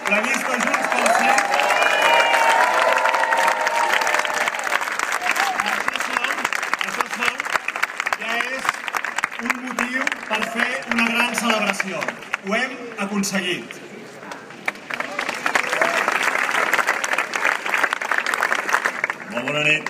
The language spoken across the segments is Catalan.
previst per Junts pel Sí. Això sol ja és un motiu per fer una gran celebració. Ho hem aconseguit. Molt bona nit.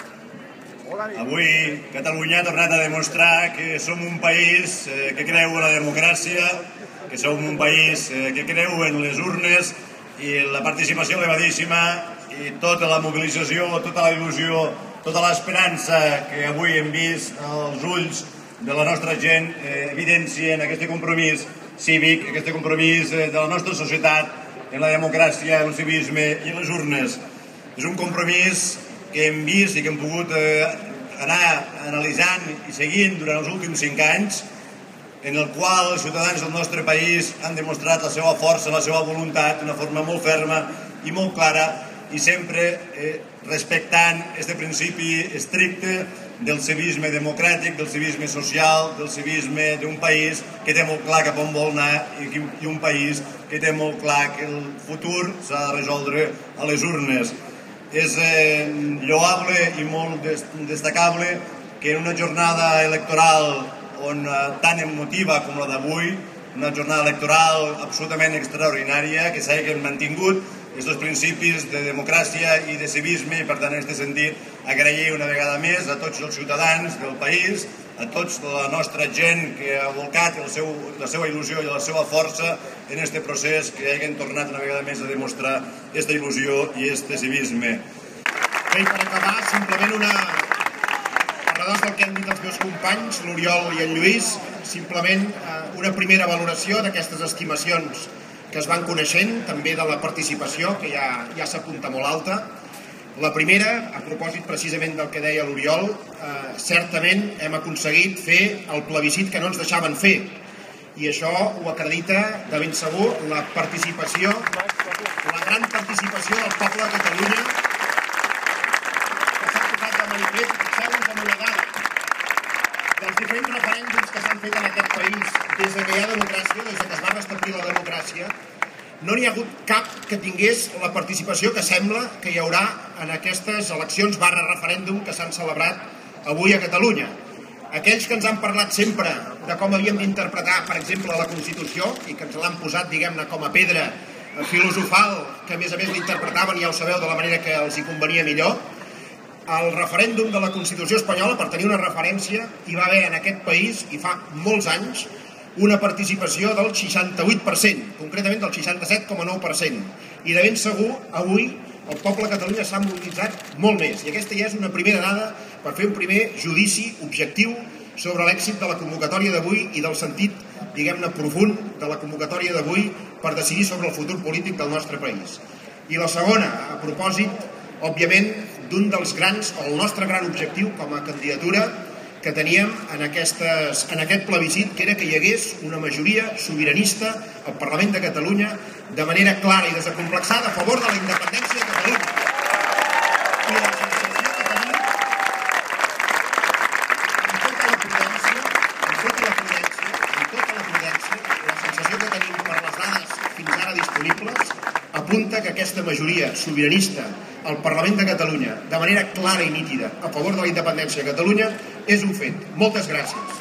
Avui Catalunya ha tornat a demostrar que som un país que creu en la democràcia, que som un país que creu en les urnes i la participació elevadíssima i tota la mobilització, tota la il·lusió, tota l'esperança que avui hem vist als ulls de la nostra gent evidencien aquest compromís cívic, aquest compromís de la nostra societat en la democràcia, en el civisme i en les urnes. És un compromís que hem vist i que hem pogut anar analitzant i seguint durant els últims 5 anys, en el qual els ciutadans del nostre país han demostrat la seva força, la seva voluntat d'una forma molt ferma i molt clara i sempre respectant aquest principi estricte del civisme democràtic, del civisme social, del civisme d'un país que té molt clar cap on vol anar i un país que té molt clar que el futur s'ha de resoldre a les urnes. És lloable i molt destacable que en una jornada electoral tan emotiva com la d'avui, una jornada electoral absolutament extraordinària, que s'hagin mantingut aquests principis de democràcia i de civisme i, per tant, en aquest sentit, agrair una vegada més a tots els ciutadans del país, a tota la nostra gent que ha volcat la seva il·lusió i la seva força en aquest procés, que hagin tornat una vegada més a demostrar aquesta il·lusió i aquest civisme. Bé, i per acabar, simplement a redós del que han dit els meus companys, l'Oriol i en Lluís, simplement una primera valoració d'aquestes estimacions que es van coneixent, també de la participació, que ja s'apunta molt alta. La primera, a propòsit precisament del que deia l'Oriol, certament hem aconseguit fer el plebiscit que no ens deixaven fer. I això ho acredita de ben segur la participació, la gran participació del poble de Catalunya, que s'ha posat de manifest, segons amb una dada, dels diferents referèndums que s'han fet en aquest país des que hi ha democràcia, des que es va restablir la democràcia, no n'hi ha hagut cap que tingués la participació que sembla que hi haurà en aquestes eleccions /referèndum que s'han celebrat avui a Catalunya. Aquells que ens han parlat sempre de com havíem d'interpretar, per exemple, la Constitució, i que ens l'han posat, diguem-ne, com a pedra filosofal, que a més l'interpretaven, ja ho sabeu, de la manera que els hi convenia millor, el referèndum de la Constitució espanyola, per tenir una referència, hi va haver en aquest país, i fa molts anys, una participació del 68%, concretament del 67,9%. I de ben segur, avui, el poble de Catalunya s'ha mobilitzat molt més. I aquesta ja és una primera dada per fer un primer judici objectiu sobre l'èxit de la convocatòria d'avui i del sentit, diguem-ne, profund de la convocatòria d'avui per decidir sobre el futur polític del nostre país. I la segona, a propòsit, òbviament, d'un dels grans, o el nostre gran objectiu com a candidatura que teníem en aquest plebiscit, que era que hi hagués una majoria sobiranista al Parlament de Catalunya de manera clara i desacomplexada a favor de la independència de Catalunya. I la sensació que tenim, amb tota la prudència, la sensació que tenim per les dades fins ara disponibles, apunta que aquesta majoria sobiranista al Parlament de Catalunya, de manera clara i nítida, a favor de la independència de Catalunya, és un fet. Moltes gràcies.